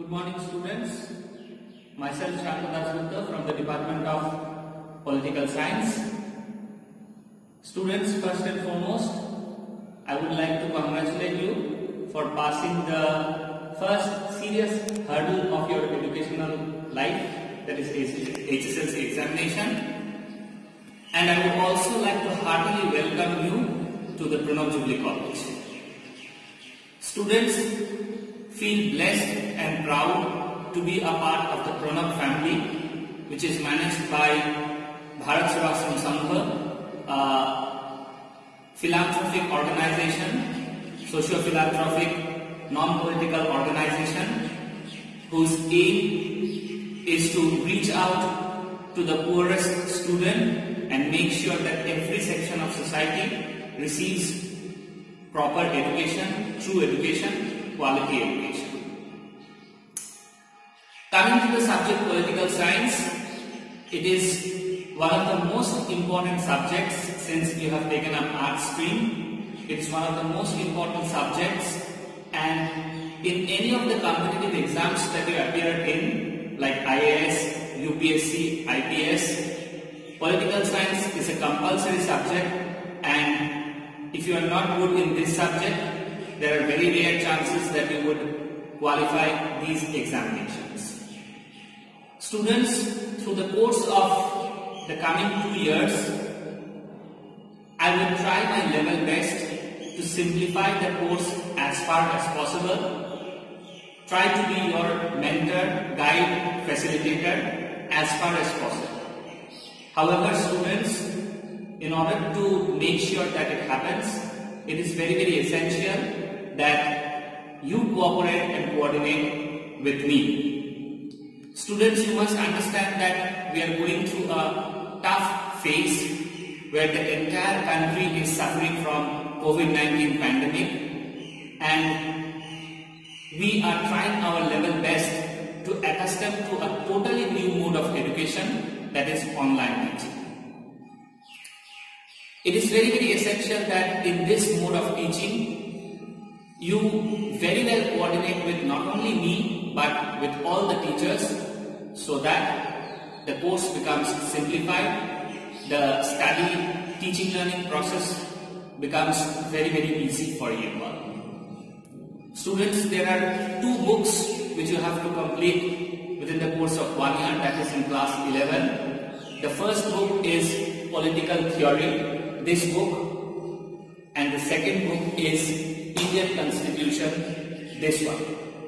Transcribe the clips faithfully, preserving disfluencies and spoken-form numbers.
Good morning, students. Myself Shantanu Dasgupta from the Department of Political Science. Students, first and foremost, I would like to congratulate you for passing the first serious hurdle of your educational life, that is H S L C examination. And I would also like to heartily welcome you to the Pranav Jubilee College. Students, feel blessed and proud to be a part of the Pranav family, which is managed by Bharat Sevashram Sangha, a philanthropic organization, socio-philanthropic, non-political organization, whose aim is to reach out to the poorest student and make sure that every section of society receives proper education, true education, quality education. Coming to the subject political science, it is one of the most important subjects since you have taken up art stream. It is one of the most important subjects, and in any of the competitive exams that you appear in, like I A S, U P S C, I P S, political science is a compulsory subject, and if you are not good in this subject, there are very rare chances that you would qualify these examinations. Students, through the course of the coming two years, I will try my level best to simplify the course as far as possible. Try to be your mentor, guide, facilitator as far as possible. However, students, in order to make sure that it happens, it is very, very essential that you cooperate and coordinate with me. Students, you must understand that we are going through a tough phase where the entire country is suffering from COVID nineteen pandemic, and we are trying our level best to accustom to a totally new mode of education, that is online teaching. It is very, very essential that in this mode of teaching, you very well coordinate with not only me but with all the teachers, so that the course becomes simplified, the study, teaching, learning process becomes very, very easy for you all. Students, there are two books which you have to complete within the course of one year, that is in class eleven. The first book is Political Theory, this book, and the second book is Indian Constitution, this one.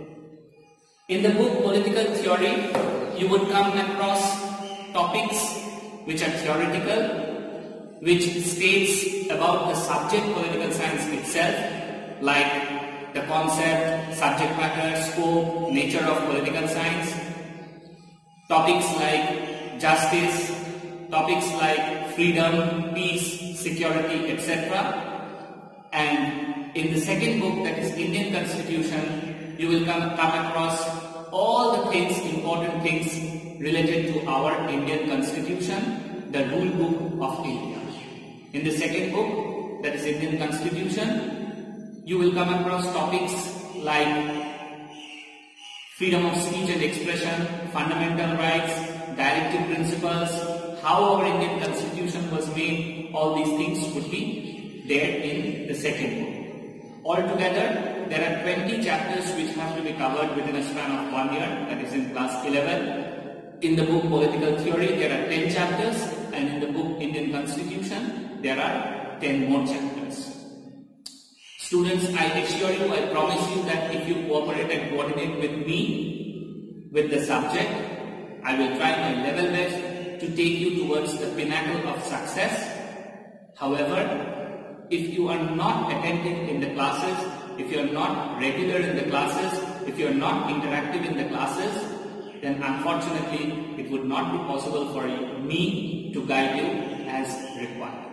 In the book Political Theory, you would come across topics which are theoretical, which states about the subject political science itself, like the concept, subject matter, scope, nature of political science. Topics like justice, topics like freedom, peace, security, et cetera. And in the second book, that is Indian Constitution, you will come, come across all the things, important things related to our Indian Constitution, the rule book of India. In the second book, that is Indian Constitution, you will come across topics like freedom of speech and expression, fundamental rights, directive principles, how our Indian Constitution was made. All these things would be there in the second book. Altogether, there are twenty chapters which have to be covered within a span of one year, that is in class eleven. In the book Political Theory, there are ten chapters, and in the book Indian Constitution, there are ten more chapters. Students, I assure you, I promise you that if you cooperate and coordinate with me, with the subject, I will try my level best to take you towards the pinnacle of success. However, if you are not attentive in the classes, if you are not regular in the classes, if you are not interactive in the classes, then unfortunately it would not be possible for you, me to guide you as required.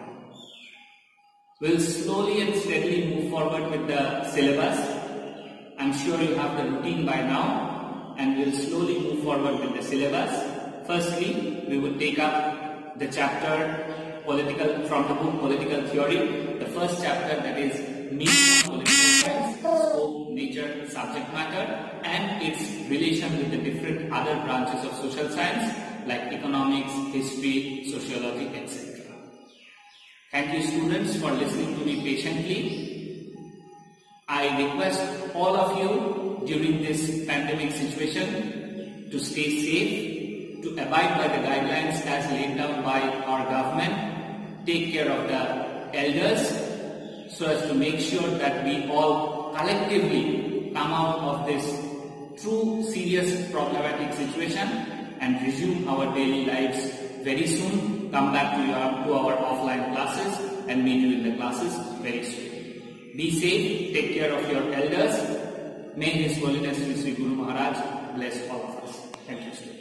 We'll slowly and steadily move forward with the syllabus. I'm sure you have the routine by now, and we'll slowly move forward with the syllabus. Firstly, we would take up the chapter political from the book Political Theory, the first chapter, that is meaning of political science, scope, nature particular subject matter and its relation with the different other branches of social science like economics, history, sociology, et cetera. Thank you students for listening to me patiently. I request all of you during this pandemic situation to stay safe, to abide by the guidelines as laid down by our government, take care of the elders, so as to make sure that we all collectively come out of this true serious problematic situation and resume our daily lives very soon, come back to, your, to our offline classes and meet you in the classes very soon. Be safe, take care of your elders. May His Holiness Sri Guru Maharaj bless all of us. Thank you, students.